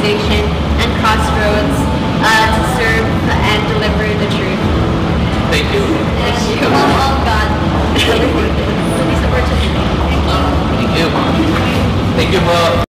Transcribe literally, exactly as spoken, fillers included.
organization and Crossroads uh, to serve and deliver the truth. Thank you. Thank you. Oh, God. Please support us. Thank you. Thank you po.